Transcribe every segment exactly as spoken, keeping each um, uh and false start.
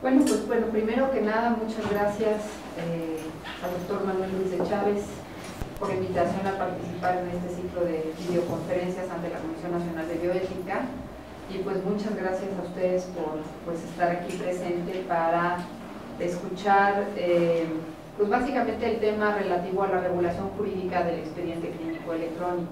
Bueno, pues bueno, primero que nada, muchas gracias eh, al doctor Manuel Luis de Chávez por la invitación a participar en este ciclo de videoconferencias ante la Comisión Nacional de Bioética, y pues muchas gracias a ustedes por pues, estar aquí presente para escuchar eh, pues básicamente el tema relativo a la regulación jurídica del expediente clínico electrónico.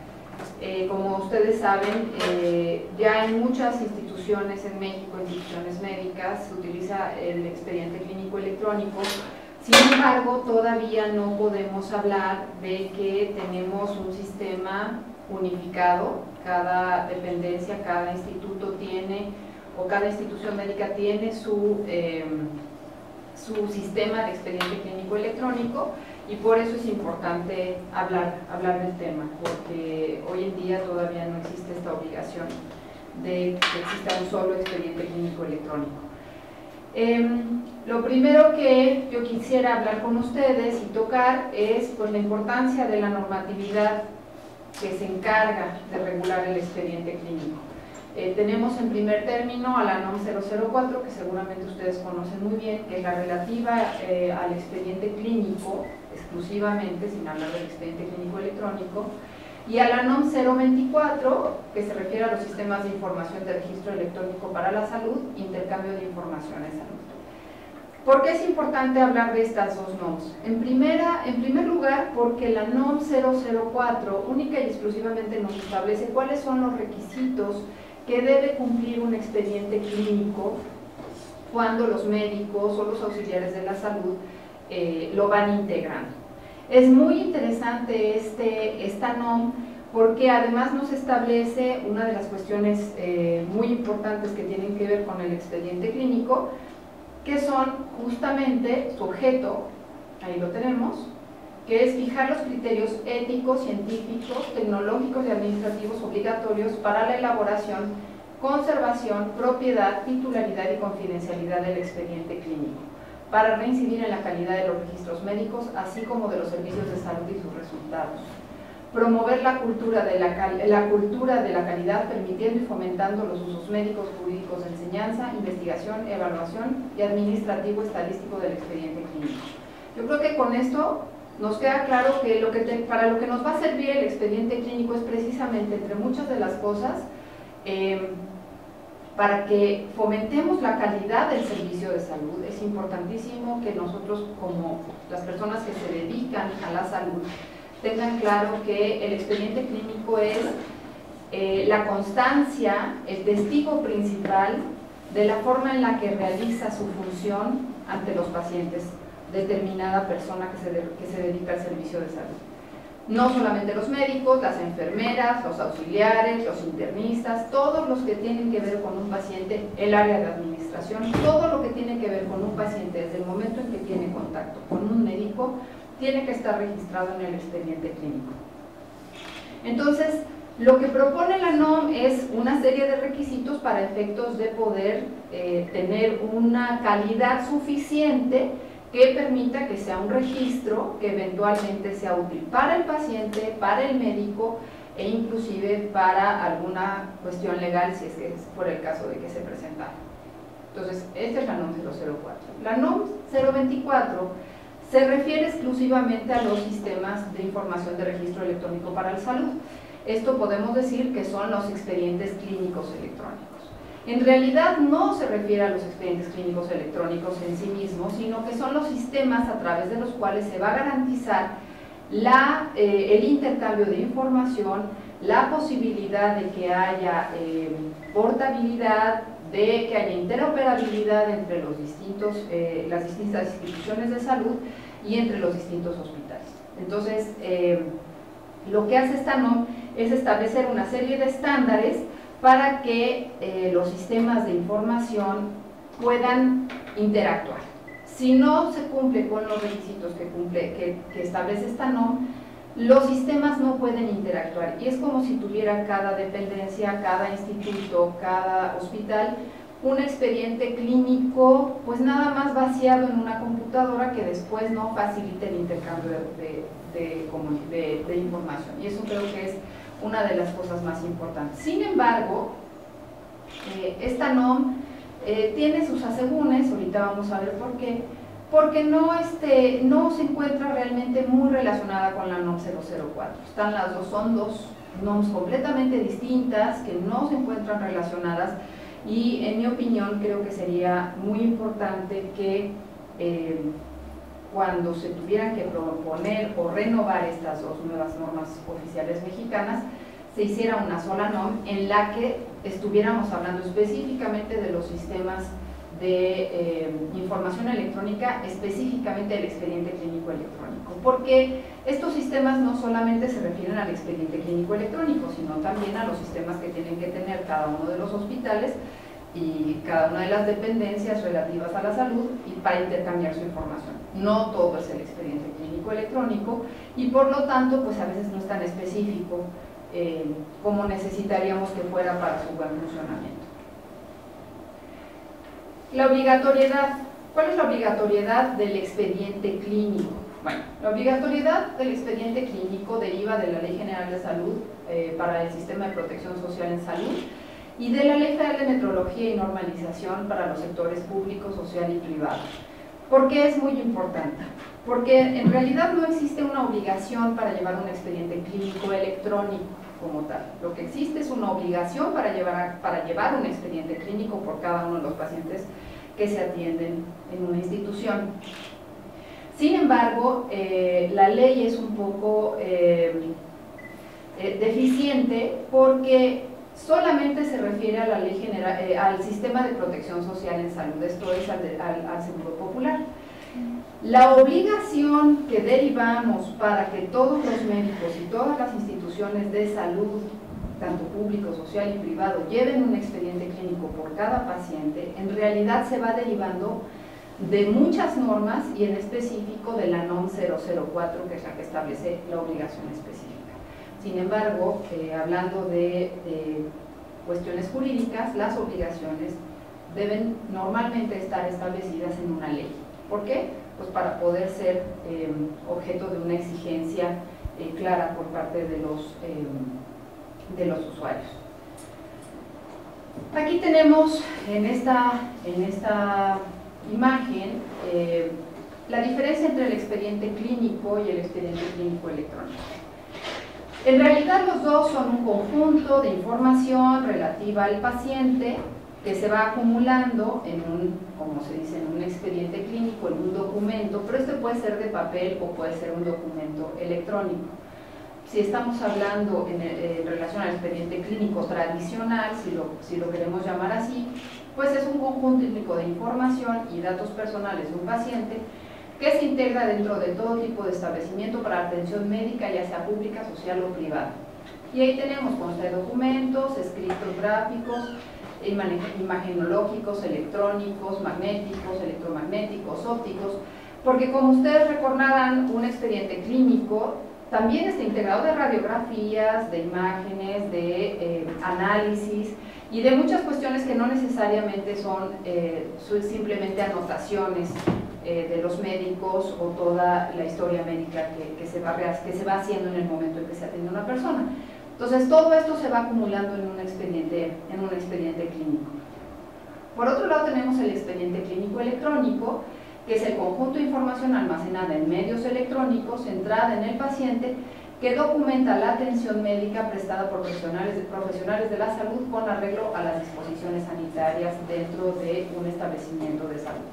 Eh, como ustedes saben, eh, ya en muchas instituciones en México, instituciones médicas, se utiliza el expediente clínico electrónico. Sin embargo, todavía no podemos hablar de que tenemos un sistema unificado. Cada dependencia, cada instituto tiene, o cada institución médica tiene su, eh, su sistema de expediente clínico electrónico, y por eso es importante hablar, hablar del tema, porque hoy en día todavía no existe esta obligación de que exista un solo expediente clínico electrónico. Eh, lo primero que yo quisiera hablar con ustedes y tocar es pues, la importancia de la normatividad que se encarga de regular el expediente clínico. Eh, tenemos en primer término a la NOM cero cero cuatro, que seguramente ustedes conocen muy bien, que es la relativa eh, al expediente clínico, exclusivamente, sin hablar del expediente clínico electrónico, y a la NOM cero veinticuatro, que se refiere a los sistemas de información de registro electrónico para la salud, intercambio de información en salud. ¿Por qué es importante hablar de estas dos NOMs? En, primera, en primer lugar, porque la NOM cero cero cuatro única y exclusivamente nos establece cuáles son los requisitos que debe cumplir un expediente clínico cuando los médicos o los auxiliares de la salud eh, lo van integrando. Es muy interesante este, esta NOM porque además nos establece una de las cuestiones eh, muy importantes que tienen que ver con el expediente clínico, que son justamente su objeto, ahí lo tenemos, que es fijar los criterios éticos, científicos, tecnológicos y administrativos obligatorios para la elaboración, conservación, propiedad, titularidad y confidencialidad del expediente clínico, para reincidir en la calidad de los registros médicos, así como de los servicios de salud y sus resultados. Promover la cultura de la, la cultura de la calidad, permitiendo y fomentando los usos médicos, jurídicos de enseñanza, investigación, evaluación y administrativo-estadístico del expediente clínico. Yo creo que con esto nos queda claro que, lo que te, para lo que nos va a servir el expediente clínico es precisamente, entre muchas de las cosas, eh, para que fomentemos la calidad del servicio de salud. Es importantísimo que nosotros, como las personas que se dedican a la salud, tengan claro que el expediente clínico es eh, la constancia, el testigo principal de la forma en la que realiza su función ante los pacientes, determinada persona que se, de, que se dedica al servicio de salud. No solamente los médicos, las enfermeras, los auxiliares, los internistas, todos los que tienen que ver con un paciente, el área de administración, todo lo que tiene que ver con un paciente desde el momento en que tiene contacto con un médico, tiene que estar registrado en el expediente clínico. Entonces, lo que propone la NOM es una serie de requisitos para efectos de poder eh, tener una calidad suficiente que permita que sea un registro que eventualmente sea útil para el paciente, para el médico e inclusive para alguna cuestión legal, si es que es por el caso de que se presentara. Entonces, esta es la NOM cero cero cuatro. La NOM cero veinticuatro se refiere exclusivamente a los sistemas de información de registro electrónico para la salud. Esto podemos decir que son los expedientes clínicos electrónicos. En realidad no se refiere a los expedientes clínicos electrónicos en sí mismos, sino que son los sistemas a través de los cuales se va a garantizar la, eh, el intercambio de información, la posibilidad de que haya eh, portabilidad, de que haya interoperabilidad entre los distintos, eh, las distintas instituciones de salud y entre los distintos hospitales. Entonces, eh, lo que hace esta NOM es establecer una serie de estándares para que eh, los sistemas de información puedan interactuar. Si no se cumple con los requisitos que, cumple, que, que establece esta NOM, los sistemas no pueden interactuar, y es como si tuviera cada dependencia, cada instituto, cada hospital, un expediente clínico pues nada más vaciado en una computadora que después no facilite el intercambio de, de, de, de, de información, y eso creo que es una de las cosas más importantes. Sin embargo, eh, esta NOM eh, tiene sus asegúnes, ahorita vamos a ver por qué, porque no, este, no se encuentra realmente muy relacionada con la NOM cero cero cuatro. Están las dos, son dos NOMs completamente distintas que no se encuentran relacionadas, y en mi opinión creo que sería muy importante que eh, cuando se tuvieran que proponer o renovar estas dos nuevas normas oficiales mexicanas, se hiciera una sola NOM en la que estuviéramos hablando específicamente de los sistemas de eh, información electrónica, específicamente el expediente clínico electrónico, porque estos sistemas no solamente se refieren al expediente clínico electrónico, sino también a los sistemas que tienen que tener cada uno de los hospitales y cada una de las dependencias relativas a la salud, y para intercambiar su información. No todo es el expediente clínico electrónico, y por lo tanto pues a veces no es tan específico eh, como necesitaríamos que fuera para su buen funcionamiento. La obligatoriedad. ¿Cuál es la obligatoriedad del expediente clínico? Bueno, la obligatoriedad del expediente clínico deriva de la Ley General de Salud eh, para el Sistema de Protección Social en Salud y de la Ley Federal de Metrología y Normalización para los sectores público, social y privado. ¿Por qué es muy importante? Porque en realidad no existe una obligación para llevar un expediente clínico electrónico como tal. Lo que existe es una obligación para llevar, a, para llevar un expediente clínico por cada uno de los pacientes que se atienden en una institución. Sin embargo, eh, la ley es un poco eh, eh, deficiente porque solamente se refiere a la ley general, eh, al sistema de protección social en salud, esto es al, de, al, al Seguro Popular. La obligación que derivamos para que todos los médicos y todas las instituciones de salud, tanto público, social y privado, lleven un expediente clínico por cada paciente, en realidad se va derivando de muchas normas y en específico de la NOM cero cero cuatro, que es la que establece la obligación específica. Sin embargo, eh, hablando de, de cuestiones jurídicas, las obligaciones deben normalmente estar establecidas en una ley. ¿Por qué? Pues para poder ser eh, objeto de una exigencia eh, clara por parte de los, eh, de los usuarios. Aquí tenemos en esta, en esta imagen eh, la diferencia entre el expediente clínico y el expediente clínico electrónico. En realidad los dos son un conjunto de información relativa al paciente que se va acumulando en un, como se dice, en un expediente clínico, en un documento, pero este puede ser de papel o puede ser un documento electrónico. Si estamos hablando en, en relación al expediente clínico tradicional, si lo, si lo queremos llamar así, pues es un conjunto único de información y datos personales de un paciente que se integra dentro de todo tipo de establecimiento para atención médica, ya sea pública, social o privada. Y ahí tenemos consta de documentos, escritos gráficos, imagenológicos, electrónicos, magnéticos, electromagnéticos, ópticos, porque como ustedes recordarán, un expediente clínico también está integrado de radiografías, de imágenes, de eh, análisis y de muchas cuestiones que no necesariamente son eh, simplemente anotaciones eh, de los médicos o toda la historia médica que, que, se va, que se va haciendo en el momento en que se atiende a una persona. Entonces, todo esto se va acumulando en un expediente, en un expediente clínico. Por otro lado, tenemos el expediente clínico electrónico, que es el conjunto de información almacenada en medios electrónicos, centrada en el paciente, que documenta la atención médica prestada por profesionales, profesionales de la salud con arreglo a las disposiciones sanitarias dentro de un establecimiento de salud.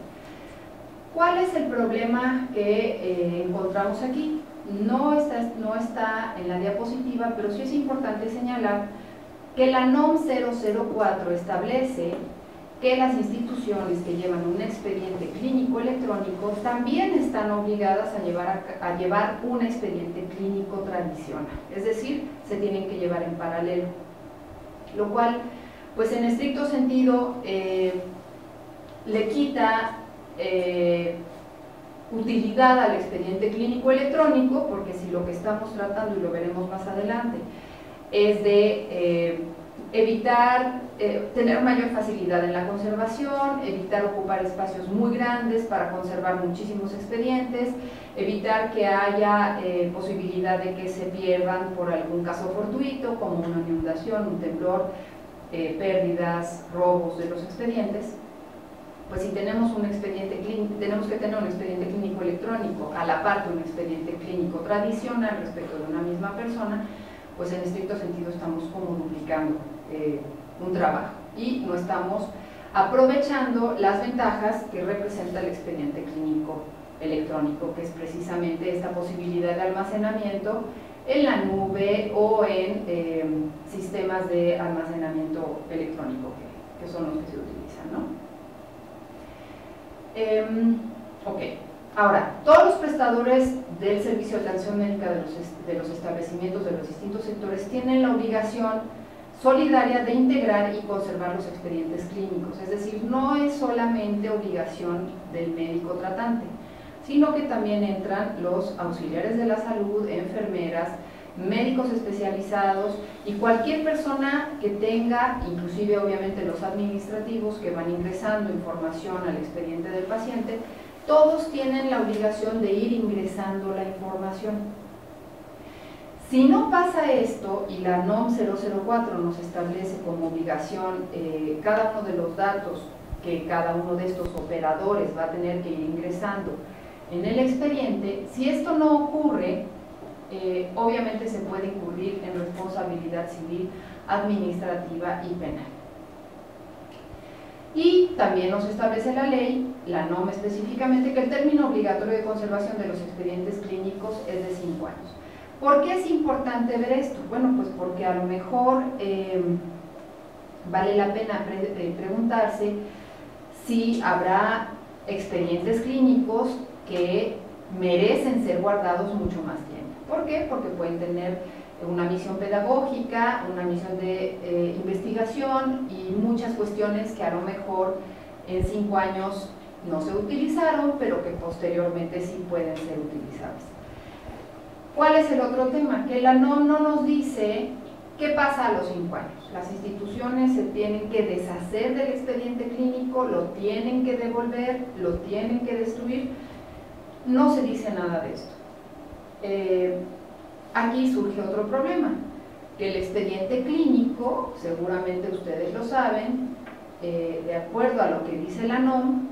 ¿Cuál es el problema que eh, encontramos aquí? No está, no está en la diapositiva, pero sí es importante señalar que la NOM cero cero cuatro establece que las instituciones que llevan un expediente clínico electrónico también están obligadas a llevar, a, a llevar un expediente clínico tradicional, es decir, se tienen que llevar en paralelo, lo cual, pues en estricto sentido, eh, le quita eh, utilidad al expediente clínico electrónico, porque si lo que estamos tratando, y lo veremos más adelante, es de eh, evitar, eh, tener mayor facilidad en la conservación, evitar ocupar espacios muy grandes para conservar muchísimos expedientes, evitar que haya eh, posibilidad de que se pierdan por algún caso fortuito, como una inundación, un temblor, eh, pérdidas, robos de los expedientes. pues si tenemos un expediente clínico, tenemos que tener un expediente clínico electrónico a la par de un expediente clínico tradicional respecto de una misma persona, pues en estricto sentido estamos como duplicando eh, un trabajo y no estamos aprovechando las ventajas que representa el expediente clínico electrónico, que es precisamente esta posibilidad de almacenamiento en la nube o en eh, sistemas de almacenamiento electrónico, que, que son los que se utilizan, ¿no? Eh, ok, ahora, todos los prestadores del servicio de atención médica de los, de los establecimientos de los distintos sectores tienen la obligación solidaria de integrar y conservar los expedientes clínicos, es decir, no es solamente obligación del médico tratante, sino que también entran los auxiliares de la salud, enfermeras, médicos especializados y cualquier persona que tenga, inclusive obviamente los administrativos que van ingresando información al expediente del paciente, todos tienen la obligación de ir ingresando la información. Si no pasa esto y la N O M cero cero cuatro nos establece como obligación eh, cada uno de los datos que cada uno de estos operadores va a tener que ir ingresando en el expediente, si esto no ocurre, eh, obviamente se puede incurrir en responsabilidad civil, administrativa y penal. Y también nos establece la ley, la N O M específicamente, que el término obligatorio de conservación de los expedientes clínicos es de cinco años. ¿Por qué es importante ver esto? Bueno, pues porque a lo mejor eh, vale la pena pre eh, preguntarse si habrá expedientes clínicos que merecen ser guardados mucho más tiempo. ¿Por qué? Porque pueden tener una misión pedagógica, una misión de eh, investigación y muchas cuestiones que a lo mejor en cinco años no se utilizaron, pero que posteriormente sí pueden ser utilizadas. ¿Cuál es el otro tema? Que la N O M no nos dice qué pasa a los cinco años. Las instituciones se tienen que deshacer del expediente clínico, lo tienen que devolver, lo tienen que destruir. No se dice nada de esto. Eh, aquí surge otro problema, que el expediente clínico, seguramente ustedes lo saben, eh, de acuerdo a lo que dice la N O M,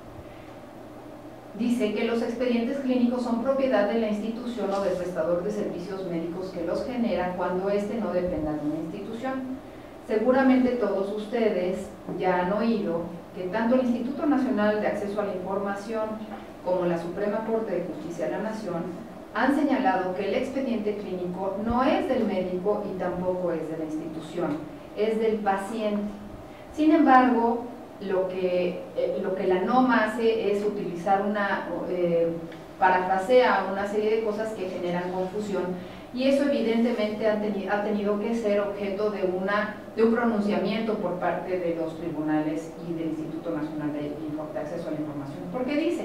dice que los expedientes clínicos son propiedad de la institución o del prestador de servicios médicos que los genera cuando éste no dependa de una institución. Seguramente todos ustedes ya han oído que tanto el Instituto Nacional de Acceso a la Información como la Suprema Corte de Justicia de la Nación han señalado que el expediente clínico no es del médico y tampoco es de la institución, es del paciente. Sin embargo, lo que, eh, lo que la N O M hace es utilizar una, eh, parafrasea una serie de cosas que generan confusión y eso evidentemente ha, teni ha tenido que ser objeto de, una, de un pronunciamiento por parte de los tribunales y del Instituto Nacional de, de Acceso a la Información. ¿Por qué dice?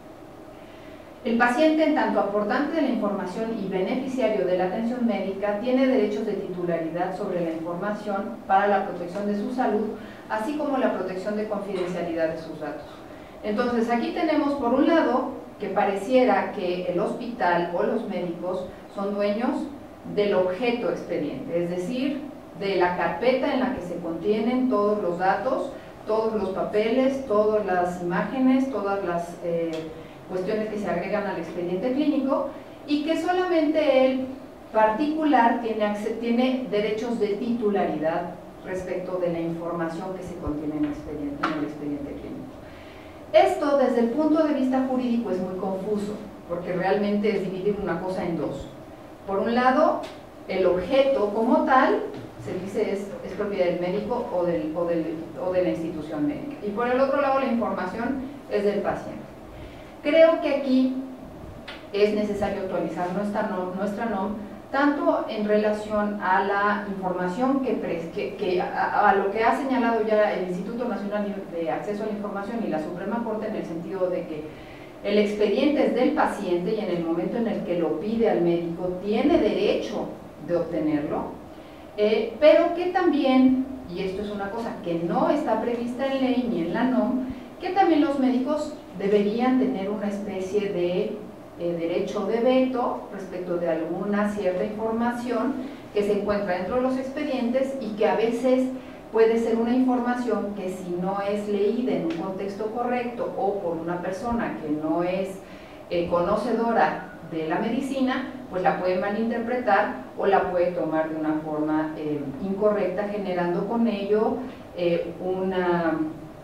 El paciente, en tanto aportante de la información y beneficiario de la atención médica, tiene derechos de titularidad sobre la información para la protección de su salud, así como la protección de confidencialidad de sus datos. Entonces, aquí tenemos por un lado que pareciera que el hospital o los médicos son dueños del objeto expediente, es decir, de la carpeta en la que se contienen todos los datos, todos los papeles, todas las imágenes, todas las eh, cuestiones que se agregan al expediente clínico y que solamente el particular tiene, tiene derechos de titularidad respecto de la información que se contiene en el expediente, en el expediente clínico. Esto desde el punto de vista jurídico es muy confuso porque realmente es dividir una cosa en dos. Por un lado, el objeto como tal se dice es, es propiedad del médico o, del, o, del, o de la institución médica y por el otro lado la información es del paciente. Creo que aquí es necesario actualizar nuestra N O M, nuestra N O M tanto en relación a la información que, que, que a, a lo que ha señalado ya el Instituto Nacional de Acceso a la Información y la Suprema Corte en el sentido de que el expediente es del paciente y en el momento en el que lo pide al médico tiene derecho de obtenerlo, eh, pero que también, y esto es una cosa que no está prevista en ley ni en la N O M, que también los médicos deberían tener una especie de eh, derecho de veto respecto de alguna cierta información que se encuentra dentro de los expedientes y que a veces puede ser una información que si no es leída en un contexto correcto o por una persona que no es eh, conocedora de la medicina, pues la puede malinterpretar o la puede tomar de una forma eh, incorrecta, generando con ello eh, una,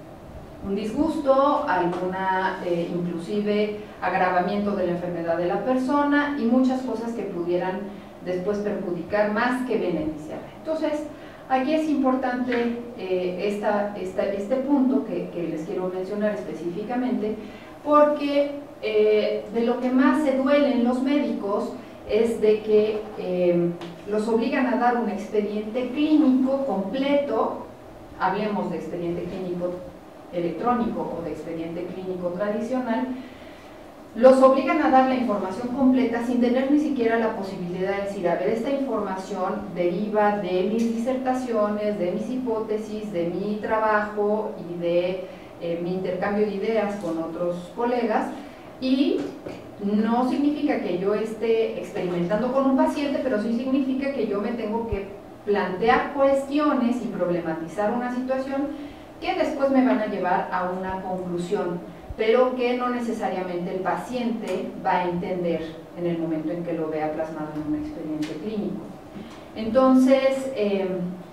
un disgusto, alguna eh, inclusive agravamiento de la enfermedad de la persona y muchas cosas que pudieran después perjudicar más que beneficiar. Entonces, aquí es importante eh, esta, esta, este punto que, que les quiero mencionar específicamente, porque eh, de lo que más se duelen los médicos es de que eh, los obligan a dar un expediente clínico completo, hablemos de expediente clínico electrónico o de expediente clínico tradicional, los obligan a dar la información completa sin tener ni siquiera la posibilidad de decir, a ver, esta información deriva de mis disertaciones, de mis hipótesis, de mi trabajo y de eh, mi intercambio de ideas con otros colegas, y no significa que yo esté experimentando con un paciente, pero sí significa que yo me tengo que plantear cuestiones y problematizar una situación que después me van a llevar a una conclusión, pero que no necesariamente el paciente va a entender en el momento en que lo vea plasmado en un expediente clínico. Entonces, eh,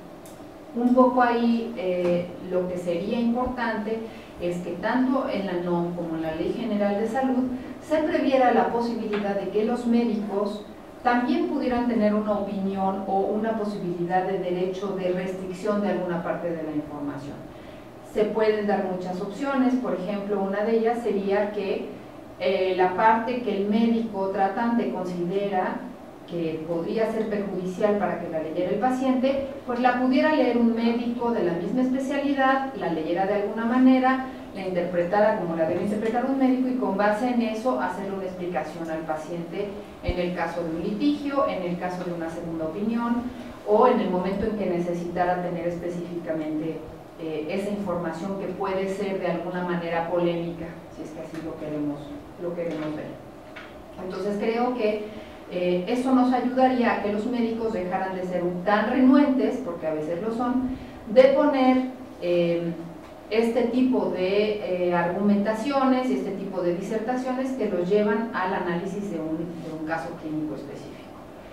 un poco ahí eh, lo que sería importante es que tanto en la N O M como en la Ley General de Salud se previera la posibilidad de que los médicos también pudieran tener una opinión o una posibilidad de derecho de restricción de alguna parte de la información. Se pueden dar muchas opciones, por ejemplo, una de ellas sería que eh, la parte que el médico tratante considera que podría ser perjudicial para que la leyera el paciente, pues la pudiera leer un médico de la misma especialidad, la leyera de alguna manera, la interpretara como la debe interpretar un médico y con base en eso hacer una explicación al paciente en el caso de un litigio, en el caso de una segunda opinión o en el momento en que necesitara tener específicamente eh, esa información que puede ser de alguna manera polémica, si es que así lo queremos, lo queremos ver. Entonces creo que Eh, eso nos ayudaría a que los médicos dejaran de ser tan renuentes, porque a veces lo son, de poner eh, este tipo de eh, argumentaciones y este tipo de disertaciones que los llevan al análisis de un, de un caso clínico específico.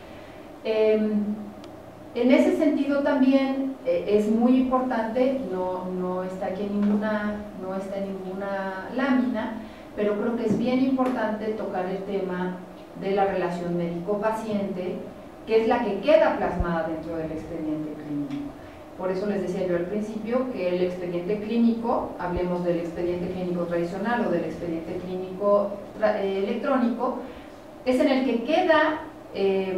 Eh, en ese sentido también eh, es muy importante, no, no está aquí en ninguna, no está en ninguna lámina, pero creo que es bien importante tocar el tema de la relación médico-paciente, que es la que queda plasmada dentro del expediente clínico. Por eso les decía yo al principio que el expediente clínico, hablemos del expediente clínico tradicional o del expediente clínico eh, electrónico, es en el que queda eh,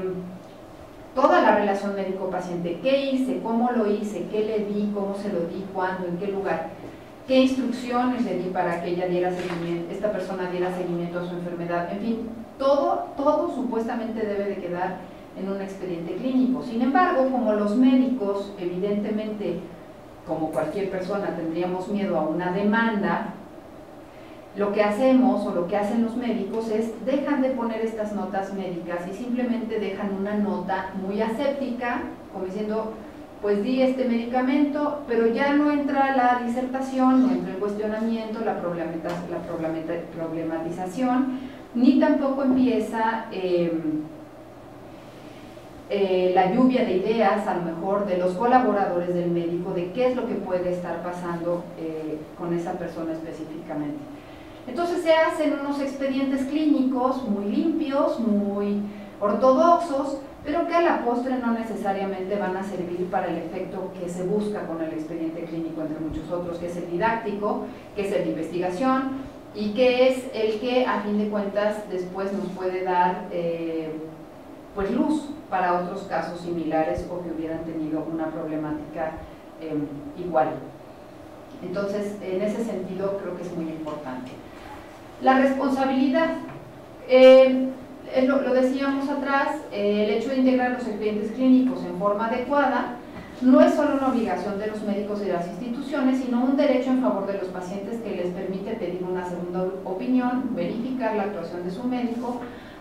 toda la relación médico-paciente, qué hice, cómo lo hice, qué le di, cómo se lo di, cuándo, en qué lugar, qué instrucciones le di para que ella diera seguimiento, esta persona diera seguimiento a su enfermedad, en fin, todo, todo supuestamente debe de quedar en un expediente clínico. Sin embargo, como los médicos, evidentemente, como cualquier persona, tendríamos miedo a una demanda, lo que hacemos o lo que hacen los médicos es dejan de poner estas notas médicas y simplemente dejan una nota muy aséptica, como diciendo, pues di este medicamento, pero ya no entra la disertación, no entra el cuestionamiento, la, la problematización, ni tampoco empieza eh, eh, la lluvia de ideas, a lo mejor, de los colaboradores del médico, de qué es lo que puede estar pasando eh, con esa persona específicamente. Entonces se hacen unos expedientes clínicos muy limpios, muy ortodoxos, pero que a la postre no necesariamente van a servir para el efecto que se busca con el expediente clínico, entre muchos otros, que es el didáctico, que es el de investigación, y que es el que a fin de cuentas después nos puede dar eh, pues luz para otros casos similares o que hubieran tenido una problemática eh, igual. Entonces, en ese sentido creo que es muy importante. La responsabilidad, eh, lo, lo decíamos atrás, eh, el hecho de integrar los expedientes clínicos en forma adecuada no es solo una obligación de los médicos y de las instituciones, sino un derecho en favor de los pacientes que les permite pedir una segunda opinión, verificar la actuación de su médico,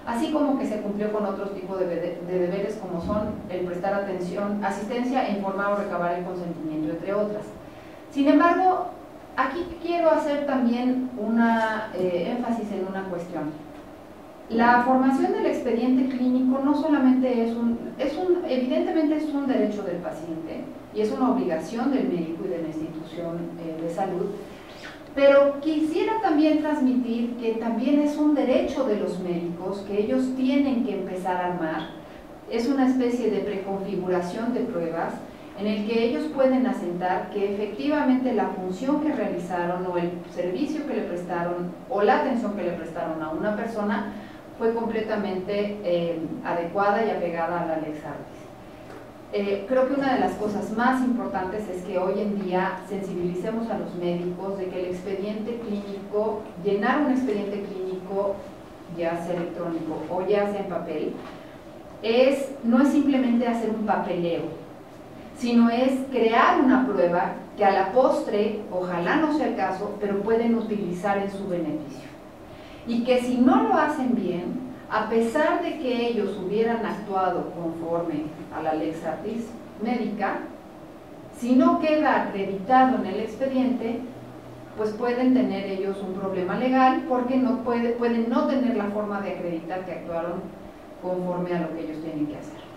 así como que se cumplió con otros tipos de, de, de deberes como son el prestar atención, asistencia e informar o recabar el consentimiento, entre otras. Sin embargo, aquí quiero hacer también una eh, énfasis en una cuestión. La formación del expediente clínico no solamente es un, es un, evidentemente es un derecho del paciente y es una obligación del médico y de la institución eh, de salud, pero quisiera también transmitir que también es un derecho de los médicos que ellos tienen que empezar a armar. Es una especie de preconfiguración de pruebas en el que ellos pueden asentar que efectivamente la función que realizaron o el servicio que le prestaron o la atención que le prestaron a una persona fue completamente eh, adecuada y apegada a la Lex Artis. Eh, creo que una de las cosas más importantes es que hoy en día sensibilicemos a los médicos de que el expediente clínico, llenar un expediente clínico, ya sea electrónico o ya sea en papel, es, no es simplemente hacer un papeleo, sino es crear una prueba que a la postre, ojalá no sea el caso, pero pueden utilizar en su beneficio. Y que si no lo hacen bien, a pesar de que ellos hubieran actuado conforme a la Lex Artis médica, si no queda acreditado en el expediente, pues pueden tener ellos un problema legal porque no puede, pueden no tener la forma de acreditar que actuaron conforme a lo que ellos tienen que hacer.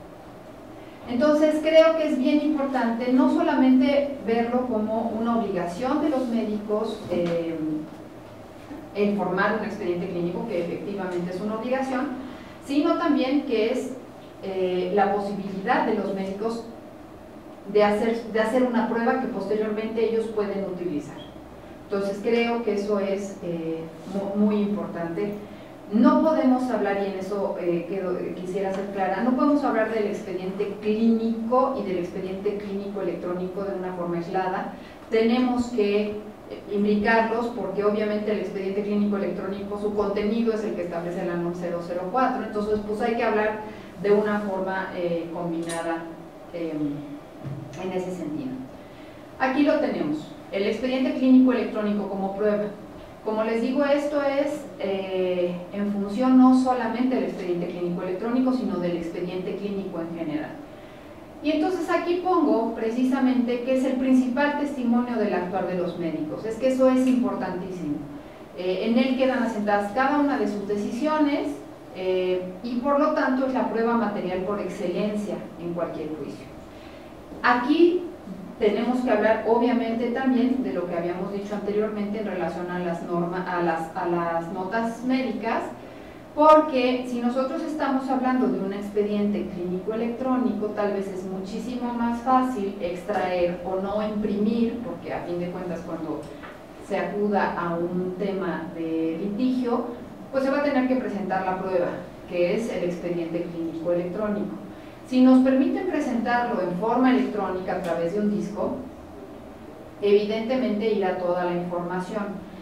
Entonces creo que es bien importante no solamente verlo como una obligación de los médicos, eh, el formar un expediente clínico, que efectivamente es una obligación, sino también que es eh, la posibilidad de los médicos de hacer, de hacer una prueba que posteriormente ellos pueden utilizar. Entonces creo que eso es eh, muy, muy importante. No podemos hablar, y en eso eh, quedo, quisiera ser clara, no podemos hablar del expediente clínico y del expediente clínico electrónico de una forma aislada. Tenemos que imbricarlos porque obviamente el expediente clínico electrónico, su contenido es el que establece la NOM cero cero cuatro, entonces pues hay que hablar de una forma eh, combinada eh, en ese sentido. Aquí lo tenemos, el expediente clínico electrónico como prueba. Como les digo, esto es eh, en función no solamente del expediente clínico electrónico, sino del expediente clínico en general. Y entonces aquí pongo precisamente que es el principal testimonio del actuar de los médicos, es que eso es importantísimo. Eh, en él quedan asentadas cada una de sus decisiones eh, y por lo tanto es la prueba material por excelencia en cualquier juicio. Aquí tenemos que hablar obviamente también de lo que habíamos dicho anteriormente en relación a las, normas, a las, a las notas médicas, porque si nosotros estamos hablando de un expediente clínico electrónico, tal vez es muchísimo más fácil extraer o no imprimir, porque a fin de cuentas cuando se acuda a un tema de litigio, pues se va a tener que presentar la prueba, que es el expediente clínico electrónico. Si nos permiten presentarlo en forma electrónica a través de un disco, evidentemente irá toda la información.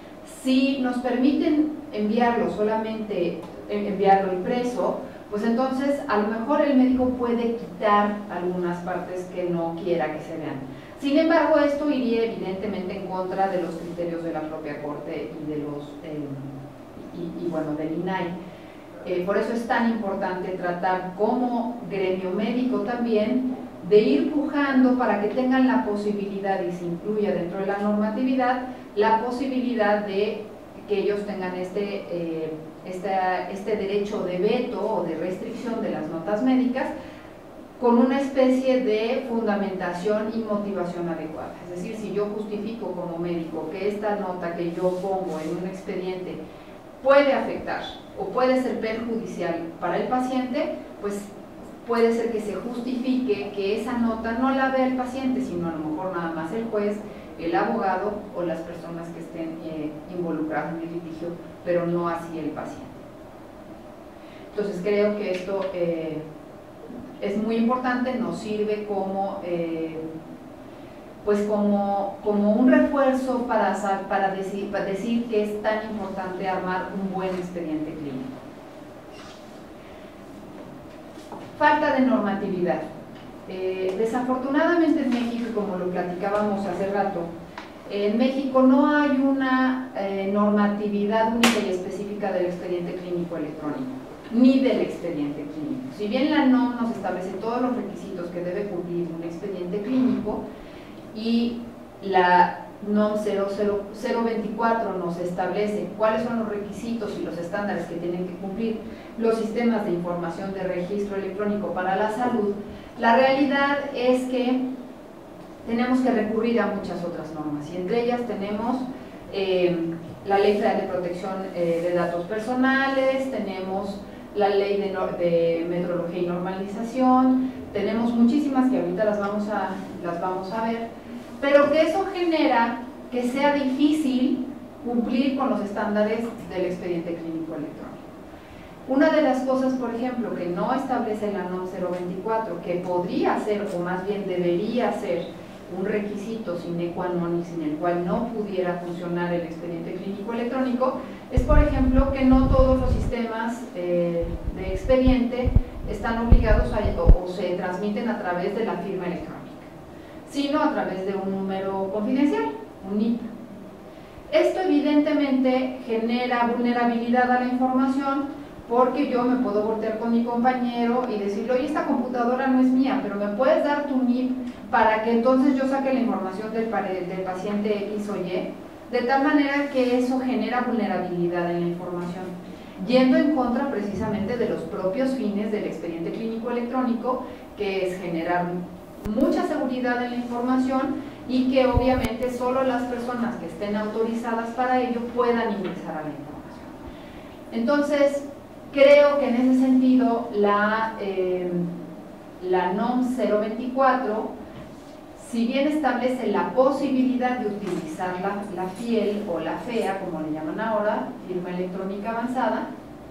Si nos permiten enviarlo solamente, enviarlo impreso, pues entonces a lo mejor el médico puede quitar algunas partes que no quiera que se vean. Sin embargo, esto iría evidentemente en contra de los criterios de la propia Corte y de los eh, y, y bueno, del I N A I. Eh, por eso es tan importante tratar como gremio médico también de ir pujando para que tengan la posibilidad y se incluya dentro de la normatividad la posibilidad de que ellos tengan este, eh, este, este derecho de veto o de restricción de las notas médicas con una especie de fundamentación y motivación adecuada. Es decir, si yo justifico como médico que esta nota que yo pongo en un expediente puede afectar o puede ser perjudicial para el paciente, pues puede ser que se justifique que esa nota no la vea el paciente, sino a lo mejor nada más el juez, el abogado o las personas que estén eh, involucradas en el litigio, pero no así el paciente. Entonces creo que esto eh, es muy importante, nos sirve como, eh, pues como, como un refuerzo para, para, decir, para decir que es tan importante armar un buen expediente clínico. Falta de normatividad. Eh, desafortunadamente en México, como lo platicábamos hace rato, en México no hay una eh, normatividad única y específica del expediente clínico electrónico. ni del expediente clínico. Si bien la N O M nos establece todos los requisitos que debe cumplir un expediente clínico y la N O M cero veinticuatro nos establece cuáles son los requisitos y los estándares que tienen que cumplir los sistemas de información de registro electrónico para la salud, la realidad es que tenemos que recurrir a muchas otras normas y entre ellas tenemos eh, la Ley Federal de Protección eh, de Datos Personales, tenemos la Ley de, de Metrología y Normalización, tenemos muchísimas que ahorita las vamos a, las vamos a ver, pero que eso genera que sea difícil cumplir con los estándares del expediente clínico electrónico. Una de las cosas, por ejemplo, que no establece la N O M cero veinticuatro, que podría ser, o más bien debería ser, un requisito sine qua non y sin el cual no pudiera funcionar el expediente clínico electrónico, es, por ejemplo, que no todos los sistemas eh, de expediente están obligados a, o, o se transmiten a través de la firma electrónica, sino a través de un número confidencial, un N I P. Esto evidentemente genera vulnerabilidad a la información, porque yo me puedo voltear con mi compañero y decirle, oye, esta computadora no es mía, pero me puedes dar tu N I P para que entonces yo saque la información del, del paciente X o Y, de tal manera que eso genera vulnerabilidad en la información, yendo en contra precisamente de los propios fines del expediente clínico electrónico, que es generar mucha seguridad en la información y que obviamente solo las personas que estén autorizadas para ello puedan ingresar a la información. Entonces, creo que en ese sentido la, eh, la N O M cero veinticuatro, si bien establece la posibilidad de utilizar la, la FIEL o la FEA, como le llaman ahora, firma electrónica avanzada,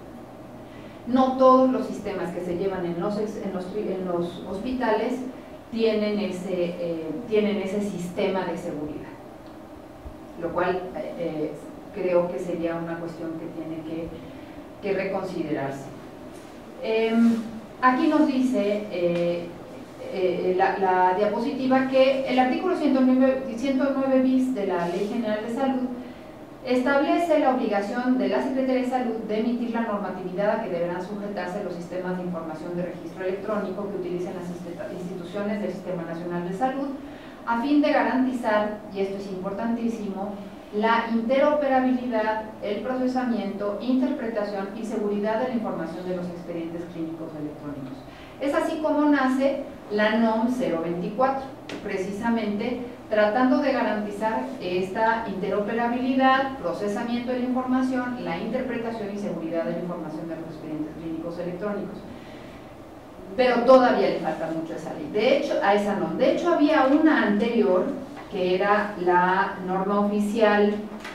no todos los sistemas que se llevan en los, en los, en los hospitales tienen ese, eh, tienen ese sistema de seguridad, lo cual eh, creo que sería una cuestión que tiene que, que reconsiderarse. Eh, aquí nos dice eh, eh, la, la diapositiva que el artículo ciento nueve bis de la Ley General de Salud establece la obligación de la Secretaría de Salud de emitir la normatividad a que deberán sujetarse los sistemas de información de registro electrónico que utilicen las instituciones del Sistema Nacional de Salud a fin de garantizar, y esto es importantísimo, la interoperabilidad, el procesamiento, interpretación y seguridad de la información de los expedientes clínicos electrónicos. Es así como nace la N O M cero veinticuatro, precisamente tratando de garantizar esta interoperabilidad, procesamiento de la información, la interpretación y seguridad de la información de los expedientes clínicos electrónicos. Pero todavía le falta mucho a esa ley, de hecho, a esa N O M. De hecho, había una anterior, que era la norma oficial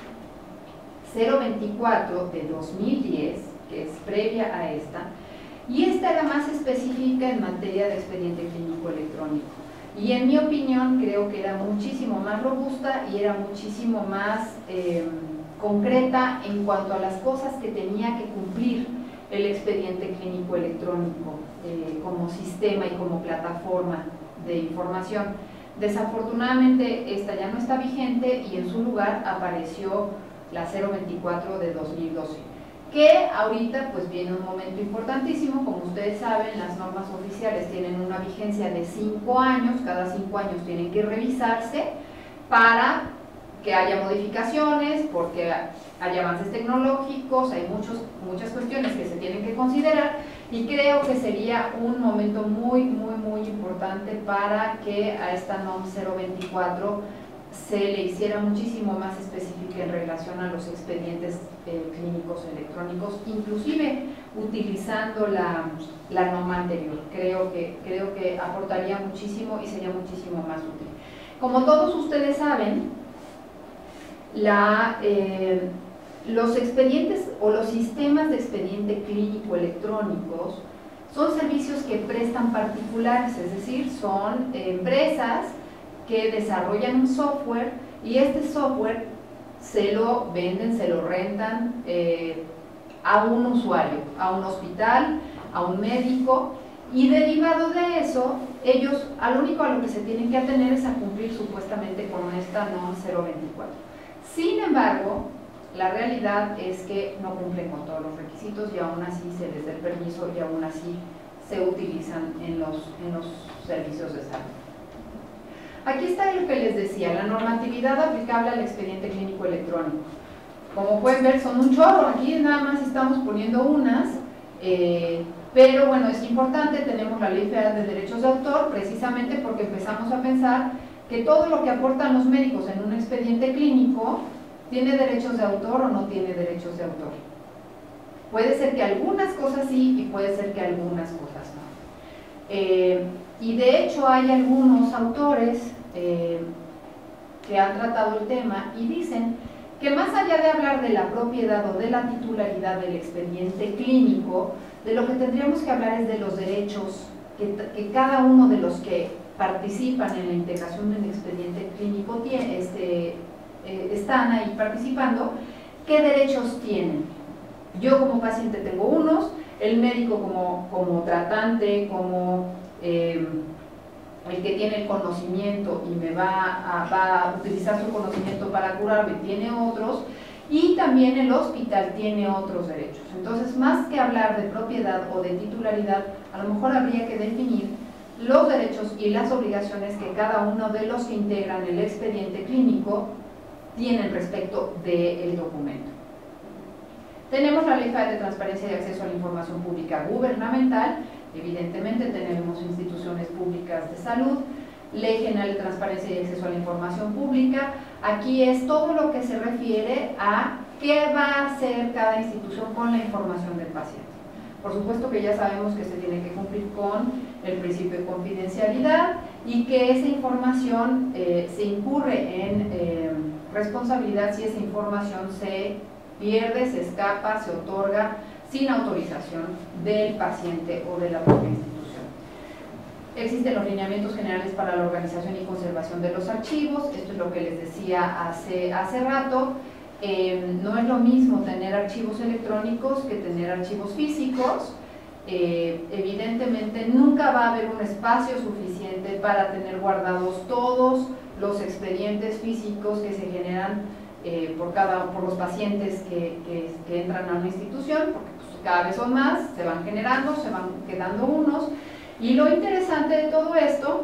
cero veinticuatro de dos mil diez, que es previa a esta, y esta era más específica en materia de expediente clínico electrónico. Y en mi opinión creo que era muchísimo más robusta y era muchísimo más eh, concreta en cuanto a las cosas que tenía que cumplir el expediente clínico electrónico eh, como sistema y como plataforma de información. Desafortunadamente esta ya no está vigente y en su lugar apareció la cero veinticuatro de dos mil doce, que ahorita pues viene un momento importantísimo. Como ustedes saben, las normas oficiales tienen una vigencia de cinco años, cada cinco años tienen que revisarse para que haya modificaciones, porque hay avances tecnológicos, hay muchos, muchas cuestiones que se tienen que considerar, y creo que sería un momento muy, muy, muy importante para que a esta N O M cero veinticuatro se le hiciera muchísimo más específica en relación a los expedientes eh, clínicos electrónicos, inclusive utilizando la, la N O M anterior. Creo que, creo que aportaría muchísimo y sería muchísimo más útil. Como todos ustedes saben, la, eh, los expedientes o los sistemas de expediente clínico electrónicos son servicios que prestan particulares, es decir, son eh, empresas que desarrollan un software y este software se lo venden, se lo rentan eh, a un usuario, a un hospital, a un médico, y derivado de eso, ellos a lo único a lo que se tienen que atener es a cumplir supuestamente con esta N O M cero veinticuatro. Sin embargo, la realidad es que no cumplen con todos los requisitos y aún así se les da el permiso y aún así se utilizan en los, en los servicios de salud. Aquí está lo que les decía, la normatividad aplicable al expediente clínico electrónico. Como pueden ver, son un chorro, aquí nada más estamos poniendo unas, eh, pero bueno, es importante, tenemos la Ley Federal de Derechos de Autor, precisamente porque empezamos a pensar que todo lo que aportan los médicos en un expediente clínico tiene derechos de autor o no tiene derechos de autor. Puede ser que algunas cosas sí y puede ser que algunas cosas no. Eh, y de hecho hay algunos autores eh, que han tratado el tema y dicen que más allá de hablar de la propiedad o de la titularidad del expediente clínico, de lo que tendríamos que hablar es de los derechos que, que cada uno de los que participan en la integración del expediente clínico tiene, este, eh, están ahí participando, qué derechos tienen. Yo como paciente tengo unos, el médico como, como tratante, como eh, el que tiene el conocimiento y me va a, va a utilizar su conocimiento para curarme, tiene otros, y también el hospital tiene otros derechos. Entonces, más que hablar de propiedad o de titularidad, a lo mejor habría que definir los derechos y las obligaciones que cada uno de los que integran el expediente clínico tienen respecto del documento. Tenemos la Ley Federal de Transparencia y Acceso a la Información Pública Gubernamental, evidentemente tenemos instituciones públicas de salud, Ley General de Transparencia y Acceso a la Información Pública. Aquí es todo lo que se refiere a qué va a hacer cada institución con la información del paciente. Por supuesto que ya sabemos que se tiene que cumplir con el principio de confidencialidad y que esa información eh, se incurre en eh, responsabilidad si esa información se pierde, se escapa, se otorga sin autorización del paciente o de la propia institución. Existen los lineamientos generales para la organización y conservación de los archivos, esto es lo que les decía hace, hace rato. Eh, no es lo mismo tener archivos electrónicos que tener archivos físicos. Eh, evidentemente nunca va a haber un espacio suficiente para tener guardados todos los expedientes físicos que se generan eh, por, cada, por los pacientes que, que, que entran a una institución, porque pues, cada vez son más, se van generando, se van quedando unos. Y lo interesante de todo esto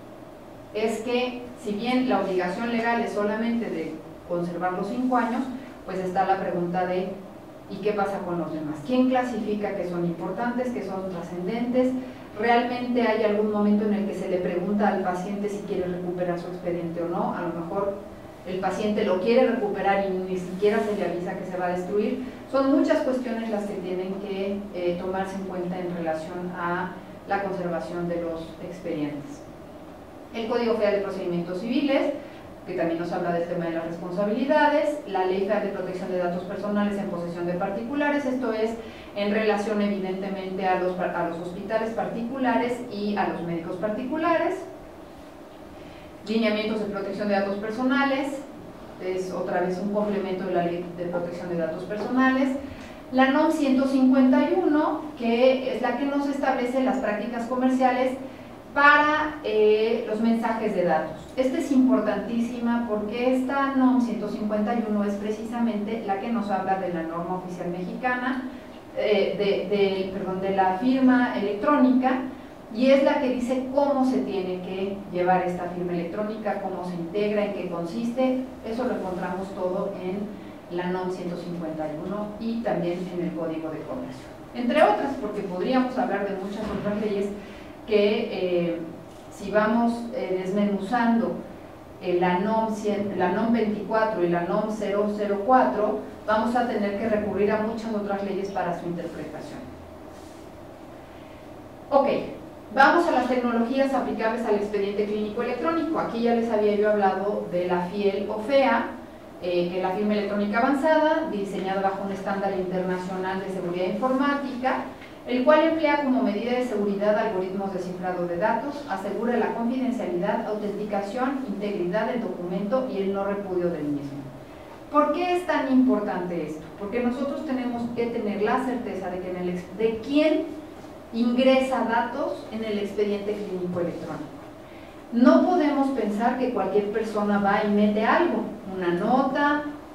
es que si bien la obligación legal es solamente de conservar los cinco años, pues está la pregunta de ¿y qué pasa con los demás? ¿Quién clasifica que son importantes, que son trascendentes? ¿Realmente hay algún momento en el que se le pregunta al paciente si quiere recuperar su expediente o no? A lo mejor el paciente lo quiere recuperar y ni siquiera se le avisa que se va a destruir. Son muchas cuestiones las que tienen que eh, tomarse en cuenta en relación a la conservación de los expedientes. El Código Federal de Procedimientos Civiles, que también nos habla del tema de las responsabilidades, la Ley Federal de Protección de Datos Personales en posesión de particulares, esto es en relación evidentemente a los, a los hospitales particulares y a los médicos particulares. Lineamientos de protección de datos personales, es otra vez un complemento de la Ley de Protección de Datos Personales. La NOM ciento cincuenta y uno, que es la que nos establece las prácticas comerciales para eh, los mensajes de datos. Esta es importantísima porque esta NOM ciento cincuenta y uno es precisamente la que nos habla de la norma oficial mexicana, eh, de, de, perdón, de la firma electrónica, y es la que dice cómo se tiene que llevar esta firma electrónica, cómo se integra, en qué consiste. Eso lo encontramos todo en la NOM ciento cincuenta y uno y también en el Código de Comercio. Entre otras, porque podríamos hablar de muchas otras leyes que eh, si vamos eh, desmenuzando eh, la, NOM cien, la NOM veinticuatro y la NOM cero cero cuatro, vamos a tener que recurrir a muchas otras leyes para su interpretación. Ok, vamos a las tecnologías aplicables al expediente clínico electrónico. Aquí ya les había yo hablado de la FIEL o FEA, eh, que es la firma electrónica avanzada, diseñada bajo un estándar internacional de seguridad informática, el cual emplea como medida de seguridad algoritmos de cifrado de datos, asegura la confidencialidad, autenticación, integridad del documento y el no repudio del mismo. ¿Por qué es tan importante esto? Porque nosotros tenemos que tener la certeza de, que en el, de quién ingresa datos en el expediente clínico electrónico. No podemos pensar que cualquier persona va y mete algo, una nota,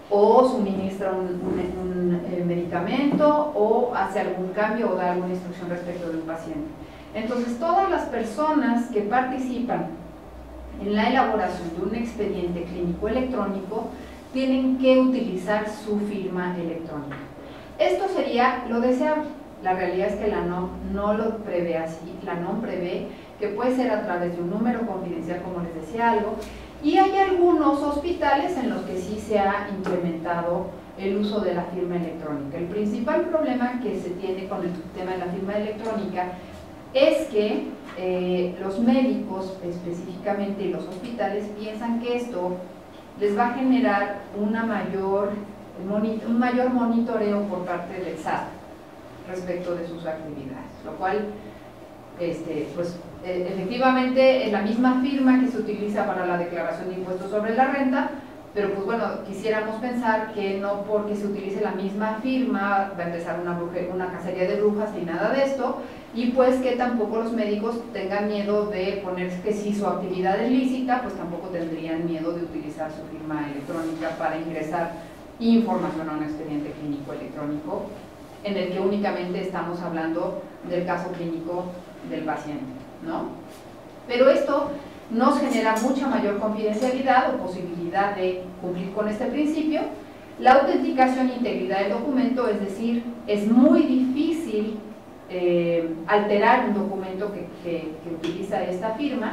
o suministra un, un, un eh, medicamento, o hace algún cambio o da alguna instrucción respecto del paciente. Entonces, todas las personas que participan en la elaboración de un expediente clínico electrónico tienen que utilizar su firma electrónica. Esto sería lo deseable. La realidad es que la N O M no lo prevé así. La N O M prevé que puede ser a través de un número confidencial, como les decía algo, y hay algunos hospitales en los que sí se ha implementado el uso de la firma electrónica. El principal problema que se tiene con el tema de la firma electrónica es que eh, los médicos específicamente y los hospitales piensan que esto les va a generar una mayor, un mayor monitoreo por parte del S A T respecto de sus actividades, lo cual este, pues, efectivamente es la misma firma que se utiliza para la declaración de impuestos sobre la renta, pero pues bueno, quisiéramos pensar que no porque se utilice la misma firma va a empezar una, bruje, una cacería de brujas ni nada de esto, y pues que tampoco los médicos tengan miedo de poner que si su actividad es lícita, pues tampoco tendrían miedo de utilizar su firma electrónica para ingresar información a un expediente clínico electrónico en el que únicamente estamos hablando del caso clínico del paciente, ¿no? Pero esto nos genera mucha mayor confidencialidad o posibilidad de cumplir con este principio. La autenticación e integridad del documento, es decir, es muy difícil eh, alterar un documento que, que, que utiliza esta firma,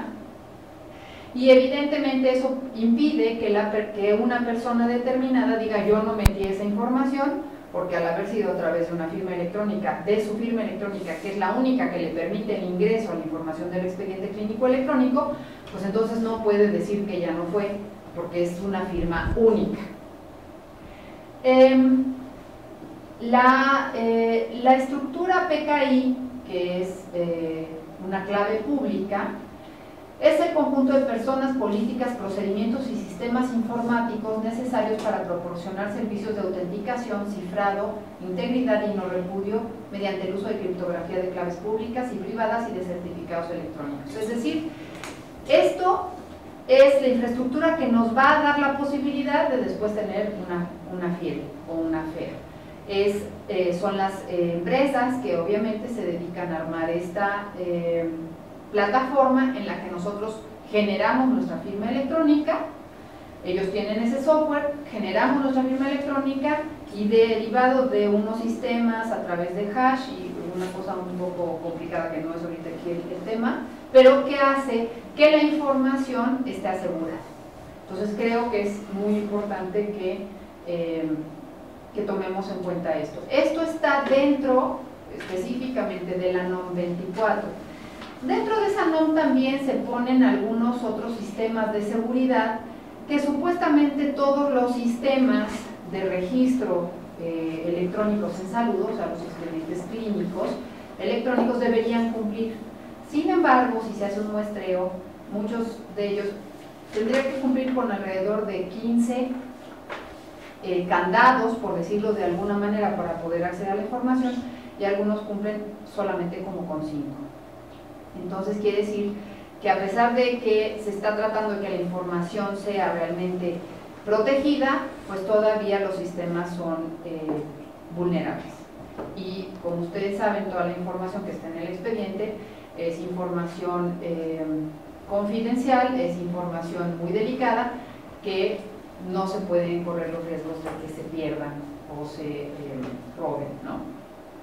y evidentemente eso impide que, la, que una persona determinada diga yo no metí esa información, porque al haber sido a través de una firma electrónica, de su firma electrónica, que es la única que le permite el ingreso a la información del expediente clínico electrónico, pues entonces no puede decir que ya no fue, porque es una firma única. Eh, la, eh, la estructura P K I, que es eh, una clave pública, es el conjunto de personas, políticas, procedimientos y sistemas informáticos necesarios para proporcionar servicios de autenticación, cifrado, integridad y no repudio mediante el uso de criptografía de claves públicas y privadas y de certificados electrónicos. Es decir, esto es la infraestructura que nos va a dar la posibilidad de después tener una, una F I E o una F E R. Es, eh, son las eh, empresas que obviamente se dedican a armar esta eh, plataforma en la que nosotros generamos nuestra firma electrónica. Ellos tienen ese software, generamos nuestra firma electrónica y derivado de unos sistemas a través de hash y una cosa un poco complicada que no es ahorita aquí el, el tema, pero que hace que la información esté asegurada. Entonces creo que es muy importante que, eh, que tomemos en cuenta esto. Esto está dentro específicamente de la N O M veinticuatro. Dentro de esa N O M también se ponen algunos otros sistemas de seguridad que supuestamente todos los sistemas de registro eh, electrónicos en salud, o sea, los expedientes clínicos electrónicos deberían cumplir. Sin embargo, si se hace un muestreo, muchos de ellos tendrían que cumplir con alrededor de quince eh, candados, por decirlo de alguna manera, para poder acceder a la información, y algunos cumplen solamente como con cinco. Entonces quiere decir que a pesar de que se está tratando de que la información sea realmente protegida, pues todavía los sistemas son eh, vulnerables. Y como ustedes saben, toda la información que está en el expediente es información eh, confidencial, es información muy delicada que no se pueden correr los riesgos de que se pierdan o se eh, roben, ¿no?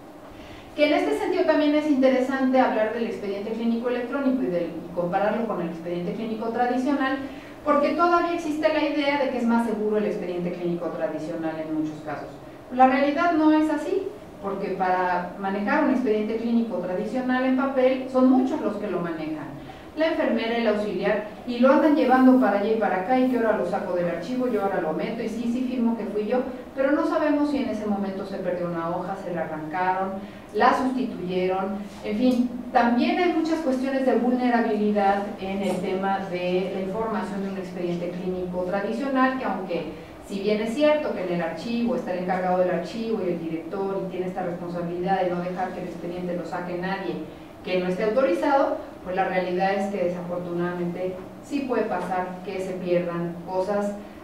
Que en este sentido también es interesante hablar del expediente clínico electrónico y, de, y compararlo con el expediente clínico tradicional, porque todavía existe la idea de que es más seguro el expediente clínico tradicional en muchos casos. La realidad no es así, porque para manejar un expediente clínico tradicional en papel son muchos los que lo manejan. La enfermera, el auxiliar, y lo andan llevando para allá y para acá, y que ahora lo saco del archivo, yo ahora lo meto, y sí, sí firmo que fui yo, pero no sabemos si en ese momento se perdió una hoja, se la arrancaron, la sustituyeron, en fin, también hay muchas cuestiones de vulnerabilidad en el tema de la información de un expediente clínico tradicional, que aunque si bien es cierto que en el archivo está el encargado del archivo y el director y tiene esta responsabilidad de no dejar que el expediente lo saque nadie que no esté autorizado, pues la realidad es que desafortunadamente sí puede pasar que se pierdan cosas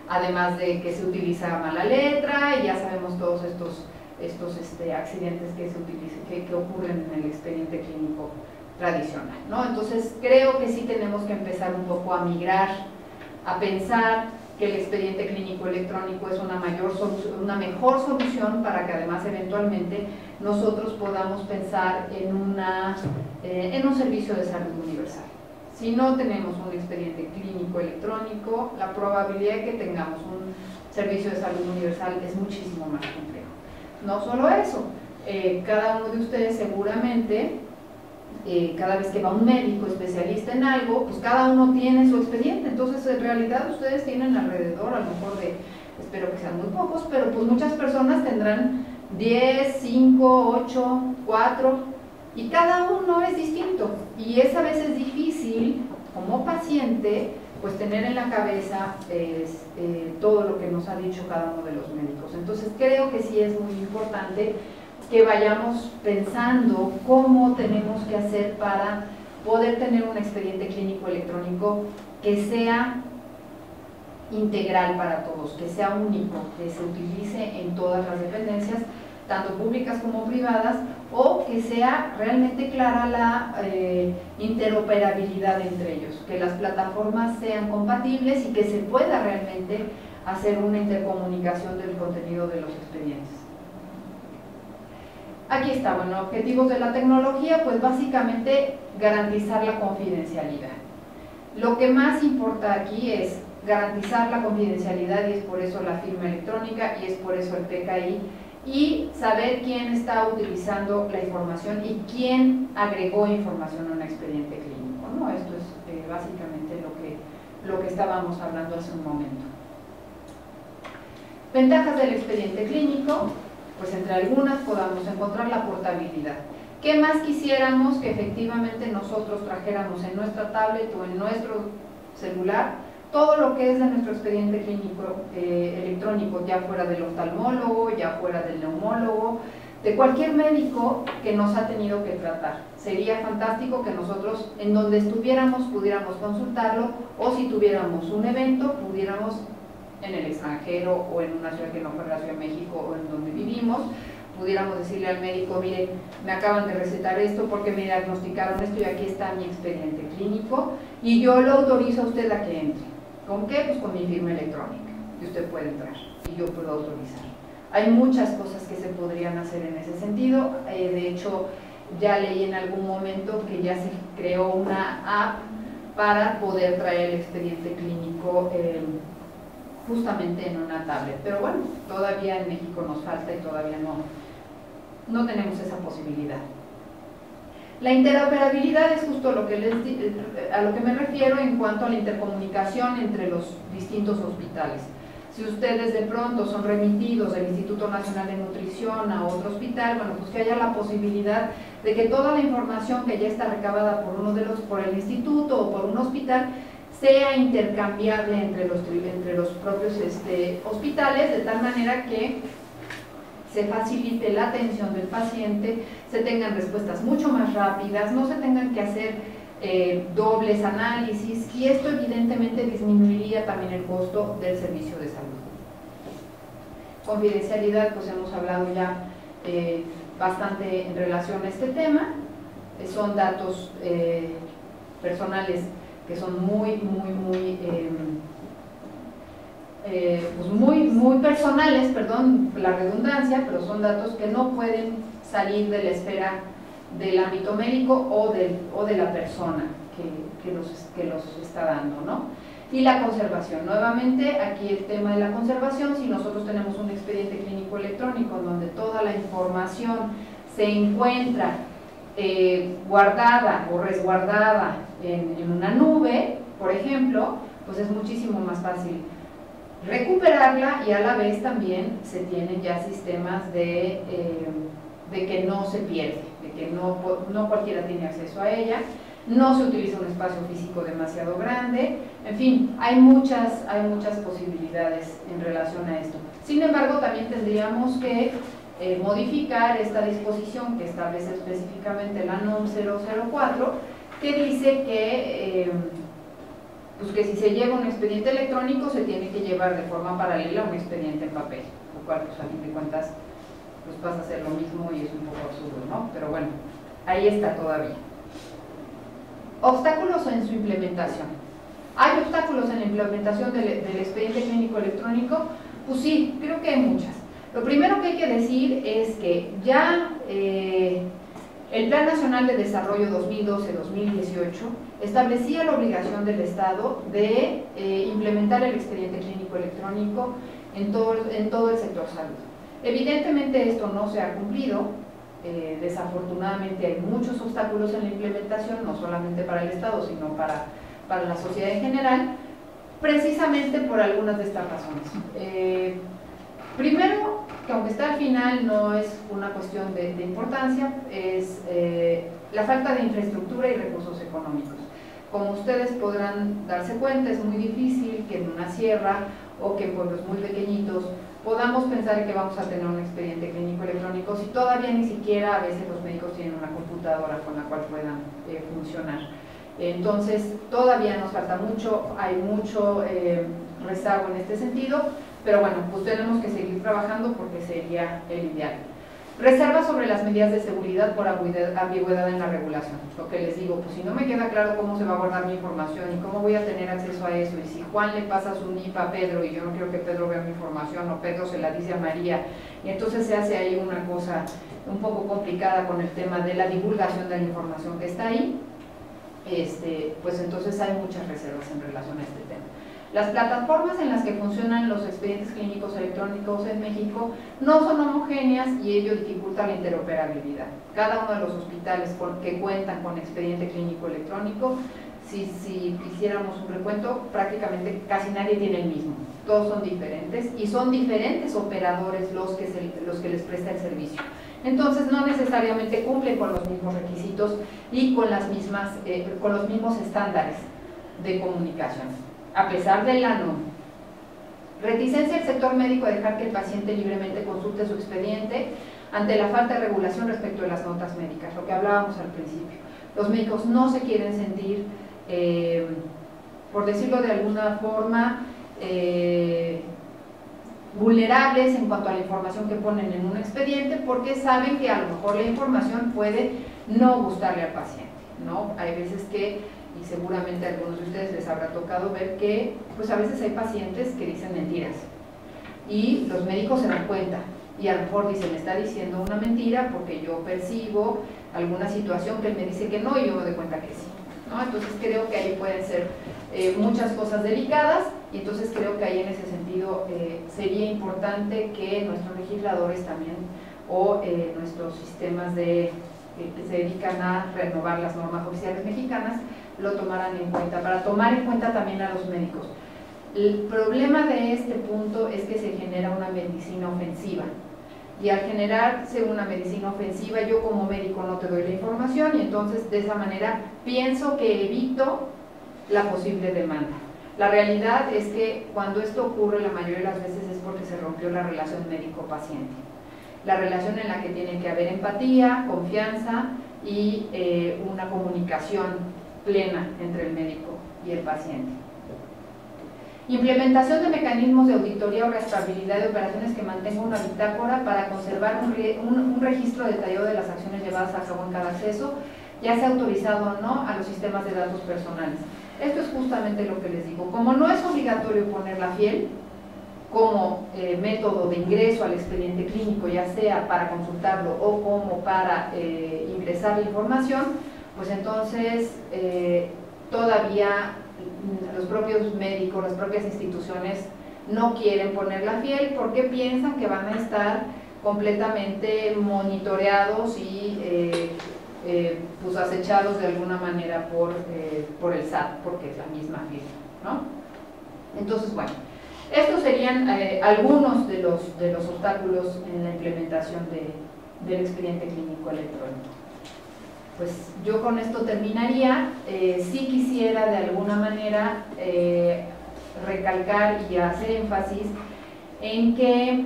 además de que se utiliza mala letra, y ya sabemos todos estos, estos este, accidentes que, se utilicen, que, que ocurren en el expediente clínico tradicional, ¿no? Entonces creo que sí tenemos que empezar un poco a migrar, a pensar que el expediente clínico electrónico es una, mayor una mejor solución para que además eventualmente nosotros podamos pensar en, una, eh, en un servicio de salud universal. Si no tenemos un expediente clínico electrónico, la probabilidad de que tengamos un servicio de salud universal es muchísimo más complejo. No solo eso, eh, cada uno de ustedes seguramente, eh, cada vez que va un médico especialista en algo, pues cada uno tiene su expediente. Entonces en realidad ustedes tienen alrededor, a lo mejor de, espero que sean muy pocos, pero pues muchas personas tendrán diez, cinco, ocho, cuatro, y cada uno es distinto, y es a veces difícil como paciente pues tener en la cabeza es, eh, todo lo que nos ha dicho cada uno de los médicos. Entonces creo que sí es muy importante que vayamos pensando cómo tenemos que hacer para poder tener un expediente clínico electrónico que sea integral para todos, que sea único, que se utilice en todas las dependencias, tanto públicas como privadas, o que sea realmente clara la eh, interoperabilidad entre ellos, que las plataformas sean compatibles y que se pueda realmente hacer una intercomunicación del contenido de los expedientes. Aquí está, bueno, objetivos de la tecnología, pues básicamente garantizar la confidencialidad. Lo que más importa aquí es garantizar la confidencialidad, y es por eso la firma electrónica, y es por eso el P K I, y saber quién está utilizando la información y quién agregó información a un expediente clínico, ¿no? Esto es eh, básicamente lo que, lo que estábamos hablando hace un momento. Ventajas del expediente clínico, pues entre algunas podamos encontrar la portabilidad. ¿Qué más quisiéramos que efectivamente nosotros trajéramos en nuestra tablet o en nuestro celular todo lo que es de nuestro expediente clínico eh, electrónico, ya fuera del oftalmólogo, ya fuera del neumólogo, de cualquier médico que nos ha tenido que tratar? Sería fantástico que nosotros, en donde estuviéramos, pudiéramos consultarlo, o si tuviéramos un evento, pudiéramos en el extranjero o en una ciudad que no fuera la Ciudad de México o en donde vivimos, pudiéramos decirle al médico: mire, me acaban de recetar esto porque me diagnosticaron esto y aquí está mi expediente clínico y yo lo autorizo a usted a que entre. ¿Con qué? Pues con mi firma electrónica, y usted puede entrar y yo puedo autorizar. Hay muchas cosas que se podrían hacer en ese sentido. Eh, de hecho, ya leí en algún momento que ya se creó una app para poder traer el expediente clínico eh, justamente en una tablet, pero bueno, todavía en México nos falta y todavía no, no tenemos esa posibilidad. La interoperabilidad es justo lo que les, a lo que me refiero en cuanto a la intercomunicación entre los distintos hospitales. Si ustedes de pronto son remitidos del Instituto Nacional de Nutrición a otro hospital, bueno, pues que haya la posibilidad de que toda la información que ya está recabada por uno de los, por el instituto o por un hospital, sea intercambiable entre los, entre los propios este, hospitales, de tal manera que se facilite la atención del paciente, se tengan respuestas mucho más rápidas, no se tengan que hacer eh, dobles análisis, y esto evidentemente disminuiría también el costo del servicio de salud. Confidencialidad, pues hemos hablado ya eh, bastante en relación a este tema. Eh, son datos eh, personales que son muy, muy, muy, eh, eh, pues muy, muy personales, perdón la redundancia, pero son datos que no pueden salir de la esfera del ámbito médico o de, o de la persona que, que, los, que los está dando, ¿no? Y la conservación, nuevamente aquí el tema de la conservación. Si nosotros tenemos un expediente clínico electrónico en donde toda la información se encuentra eh, guardada o resguardada en, en una nube, por ejemplo, pues es muchísimo más fácil recuperarla, y a la vez también se tienen ya sistemas de, eh, de que no se pierde, de que no, no cualquiera tiene acceso a ella, no se utiliza un espacio físico demasiado grande, en fin, hay muchas, hay muchas posibilidades en relación a esto. Sin embargo, también tendríamos que eh, modificar esta disposición que establece específicamente la NOM cero cero cuatro, que dice que eh, pues que si se lleva un expediente electrónico se tiene que llevar de forma paralela un expediente en papel, lo cual pues a fin de cuentas pues pasa a ser lo mismo y es un poco absurdo, ¿no? Pero bueno, ahí está todavía. Obstáculos en su implementación. ¿Hay obstáculos en la implementación del, del expediente clínico electrónico? Pues sí, creo que hay muchas. Lo primero que hay que decir es que ya eh, el Plan Nacional de Desarrollo dos mil doce a dos mil dieciocho establecía la obligación del Estado de eh, implementar el expediente clínico electrónico en todo, en todo el sector salud. Evidentemente esto no se ha cumplido, eh, desafortunadamente hay muchos obstáculos en la implementación, no solamente para el Estado, sino para, para la sociedad en general, precisamente por algunas de estas razones. Eh, primero, que aunque está al final no es una cuestión de, de importancia, es eh, la falta de infraestructura y recursos económicos. Como ustedes podrán darse cuenta, es muy difícil que en una sierra o que en pueblos muy pequeñitos podamos pensar que vamos a tener un expediente clínico electrónico si todavía ni siquiera a veces los médicos tienen una computadora con la cual puedan eh, funcionar. Entonces, todavía nos falta mucho, hay mucho eh, rezago en este sentido, pero bueno, pues tenemos que seguir trabajando porque sería el ideal. Reservas sobre las medidas de seguridad por ambigüedad en la regulación. Lo que les digo, pues si no me queda claro cómo se va a guardar mi información y cómo voy a tener acceso a eso, y si Juan le pasa su N I P a Pedro y yo no quiero que Pedro vea mi información, o Pedro se la dice a María, y entonces se hace ahí una cosa un poco complicada con el tema de la divulgación de la información que está ahí, este, pues entonces hay muchas reservas en relación a este tema. Las plataformas en las que funcionan los expedientes clínicos electrónicos en México no son homogéneas y ello dificulta la interoperabilidad. Cada uno de los hospitales que cuentan con expediente clínico electrónico, si, si hiciéramos un recuento, prácticamente casi nadie tiene el mismo. Todos son diferentes y son diferentes operadores los que, se, los que les presta el servicio. Entonces no necesariamente cumplen con los mismos requisitos y con, las mismas, eh, con los mismos estándares de comunicación. A pesar de la no. Reticencia del sector médico a dejar que el paciente libremente consulte su expediente ante la falta de regulación respecto de las notas médicas, lo que hablábamos al principio. Los médicos no se quieren sentir, eh, por decirlo de alguna forma, eh, vulnerables en cuanto a la información que ponen en un expediente, porque saben que a lo mejor la información puede no gustarle al paciente, ¿no? Hay veces que, y seguramente a algunos de ustedes les habrá tocado ver que pues a veces hay pacientes que dicen mentiras y los médicos se dan cuenta y a lo mejor dicen, me está diciendo una mentira porque yo percibo alguna situación que él me dice que no y yo me doy cuenta que sí, ¿no? Entonces creo que ahí pueden ser eh, muchas cosas delicadas y entonces creo que ahí en ese sentido eh, sería importante que nuestros legisladores también o eh, nuestros sistemas de, eh, que se dedican a renovar las normas oficiales mexicanas lo tomaran en cuenta, para tomar en cuenta también a los médicos. El problema de este punto es que se genera una medicina ofensiva y al generarse una medicina ofensiva yo como médico no te doy la información y entonces de esa manera pienso que evito la posible demanda. La realidad es que cuando esto ocurre la mayoría de las veces es porque se rompió la relación médico-paciente, la relación en la que tiene que haber empatía, confianza y eh, una comunicación plena entre el médico y el paciente. Implementación de mecanismos de auditoría o rastreabilidad de operaciones que mantenga una bitácora para conservar un, un, un registro detallado de las acciones llevadas a cabo en cada acceso, ya sea autorizado o no, a los sistemas de datos personales. Esto es justamente lo que les digo. Como no es obligatorio poner la fiel como eh, método de ingreso al expediente clínico, ya sea para consultarlo o como para eh, ingresar la información, pues entonces eh, todavía los propios médicos, las propias instituciones no quieren poner la fiel porque piensan que van a estar completamente monitoreados y eh, eh, pues acechados de alguna manera por, eh, por el S A T, porque es la misma firma, ¿no? Entonces, bueno, estos serían eh, algunos de los, de los obstáculos en la implementación de, del expediente clínico electrónico. Pues yo con esto terminaría. Eh, sí quisiera de alguna manera eh, recalcar y hacer énfasis en que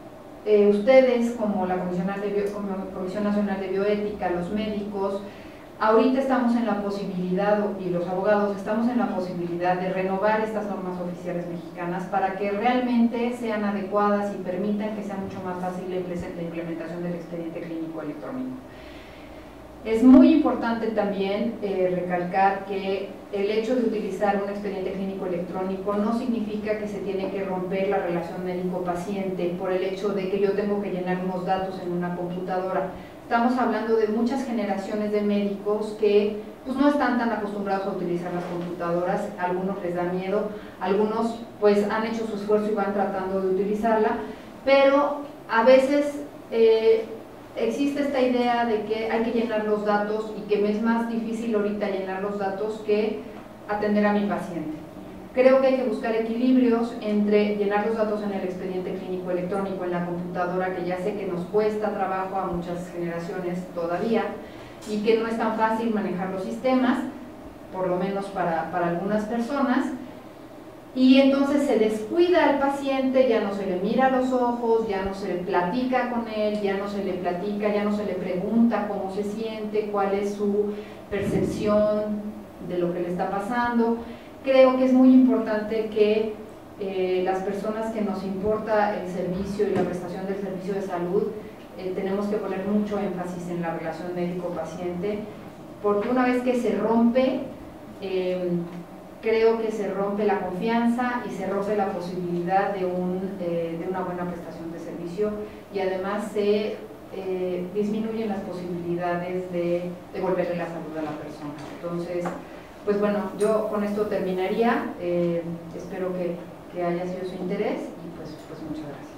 eh, ustedes como la Comisión, de Bio, como Comisión Nacional de Bioética, los médicos, Ahorita estamos en la posibilidad, y los abogados estamos en la posibilidad de renovar estas normas oficiales mexicanas para que realmente sean adecuadas y permitan que sea mucho más fácil la implementación del expediente clínico electrónico. Es muy importante también eh, recalcar que el hecho de utilizar un expediente clínico electrónico no significa que se tiene que romper la relación médico-paciente por el hecho de que yo tengo que llenar unos datos en una computadora. Estamos hablando de muchas generaciones de médicos que pues, no están tan acostumbrados a utilizar las computadoras, a algunos les da miedo, algunos pues han hecho su esfuerzo y van tratando de utilizarla, pero a veces eh, existe esta idea de que hay que llenar los datos y que me es más difícil ahorita llenar los datos que atender a mi paciente. Creo que hay que buscar equilibrios entre llenar los datos en el expediente clínico electrónico en la computadora, que ya sé que nos cuesta trabajo a muchas generaciones todavía y que no es tan fácil manejar los sistemas, por lo menos para, para algunas personas, y entonces se descuida al paciente, ya no se le mira a los ojos, ya no se le platica con él, ya no se le platica, ya no se le pregunta cómo se siente, cuál es su percepción de lo que le está pasando. Creo que es muy importante que eh, las personas que nos importa el servicio y la prestación del servicio de salud eh, tenemos que poner mucho énfasis en la relación médico-paciente, porque una vez que se rompe, eh, creo que se rompe la confianza y se rompe la posibilidad de, un, eh, de una buena prestación de servicio, y además se eh, disminuyen las posibilidades de devolverle la salud a la persona. Entonces, pues bueno, yo con esto terminaría, eh, espero que, que haya sido su interés y pues, pues muchas gracias.